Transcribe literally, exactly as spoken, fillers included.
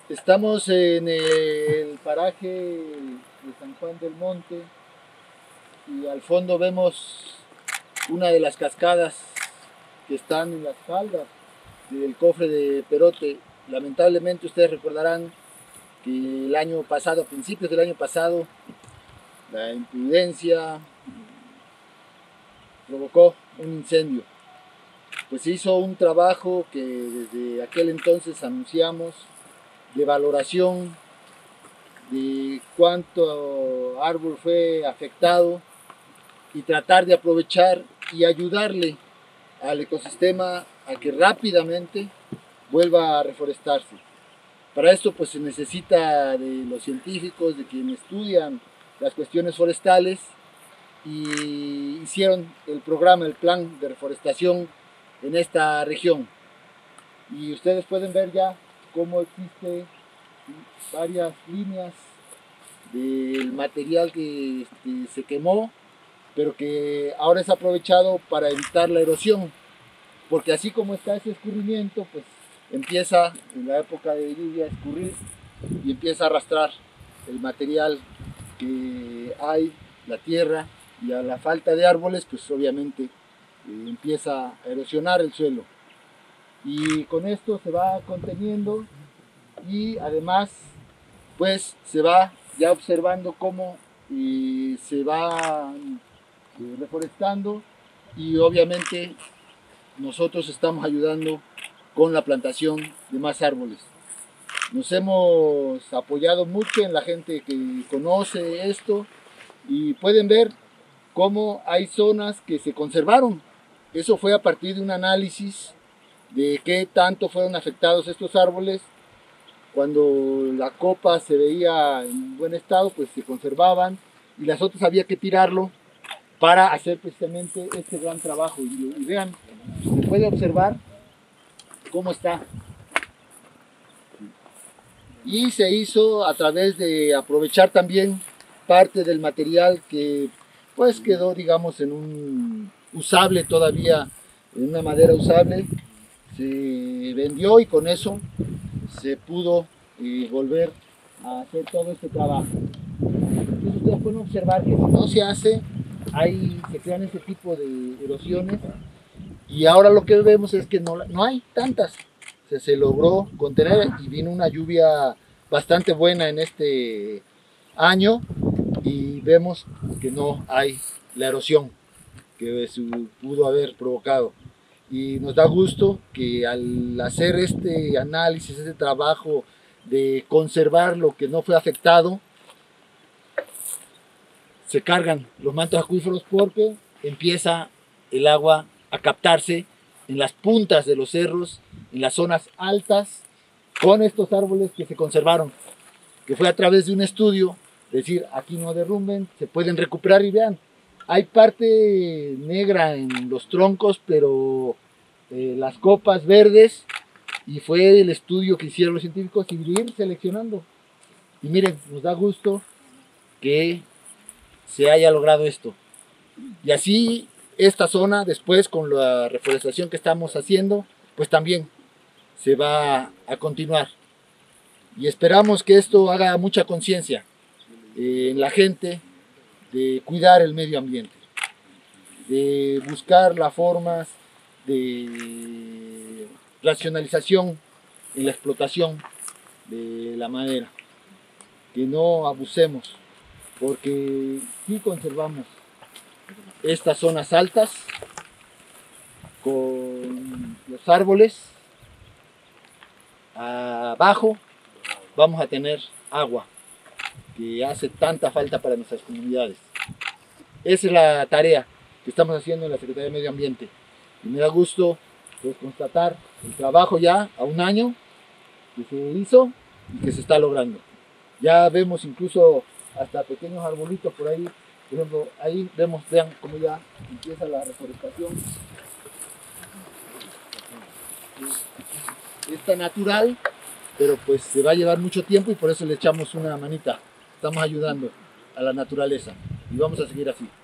Estamos en el paraje de San Juan del Monte y al fondo vemos una de las cascadas que están en las faldas del cofre de Perote. Lamentablemente ustedes recordarán que el año pasado, a principios del año pasado, la imprudencia provocó un incendio. Pues se hizo un trabajo que desde aquel entonces anunciamos de valoración de cuánto árbol fue afectado y tratar de aprovechar y ayudarle al ecosistema a que rápidamente vuelva a reforestarse. Para esto pues se necesita de los científicos, de quienes estudian las cuestiones forestales, y hicieron el programa, el plan de reforestación en esta región. Y ustedes pueden ver ya cómo existe varias líneas del material que este, se quemó, pero que ahora es aprovechado para evitar la erosión, porque así como está ese escurrimiento, pues empieza en la época de lluvia a escurrir y empieza a arrastrar el material que hay, la tierra, y a la falta de árboles, pues obviamente eh, empieza a erosionar el suelo. Y con esto se va conteniendo y además pues se va ya observando cómo eh, se va eh, reforestando, y obviamente nosotros estamos ayudando con la plantación de más árboles. Nos hemos apoyado mucho en la gente que conoce esto y pueden ver cómo hay zonas que se conservaron. Eso fue a partir de un análisis de qué tanto fueron afectados estos árboles. Cuando la copa se veía en buen estado, pues se conservaban, y las otras había que tirarlo para hacer precisamente este gran trabajo. Y, y vean, se puede observar cómo está. Y se hizo a través de aprovechar también parte del material que pues quedó, digamos, en un usable todavía, en una madera usable. Se vendió y con eso se pudo eh, volver a hacer todo este trabajo. Entonces ustedes pueden observar que si no se hace, ahí se crean ese tipo de erosiones, y ahora lo que vemos es que no, no hay tantas. Se, se logró contener y vino una lluvia bastante buena en este año, y vemos que no hay la erosión que se pudo haber provocado. Y nos da gusto que al hacer este análisis, este trabajo de conservar lo que no fue afectado, se cargan los mantos acuíferos, porque empieza el agua a captarse en las puntas de los cerros, en las zonas altas, con estos árboles que se conservaron, que fue a través de un estudio, decir, aquí no derrumben, se pueden recuperar. Y vean, hay parte negra en los troncos, pero eh, las copas verdes, y fue el estudio que hicieron los científicos y ir seleccionando. Y miren, nos da gusto que se haya logrado esto. Y así esta zona, después con la reforestación que estamos haciendo, pues también se va a continuar. Y esperamos que esto haga mucha conciencia eh, en la gente de cuidar el medio ambiente, de buscar las formas de racionalización en la explotación de la madera, que no abusemos, porque si conservamos estas zonas altas con los árboles, abajo vamos a tener agua que hace tanta falta para nuestras comunidades. Esa es la tarea que estamos haciendo en la Secretaría de Medio Ambiente, y me da gusto pues constatar el trabajo ya a un año que se hizo y que se está logrando. Ya vemos incluso hasta pequeños arbolitos por ahí. Por ejemplo, ahí vemos, vean cómo ya empieza la reforestación. Está natural, pero pues se va a llevar mucho tiempo, y por eso le echamos una manita. Estamos ayudando a la naturaleza y vamos a seguir así.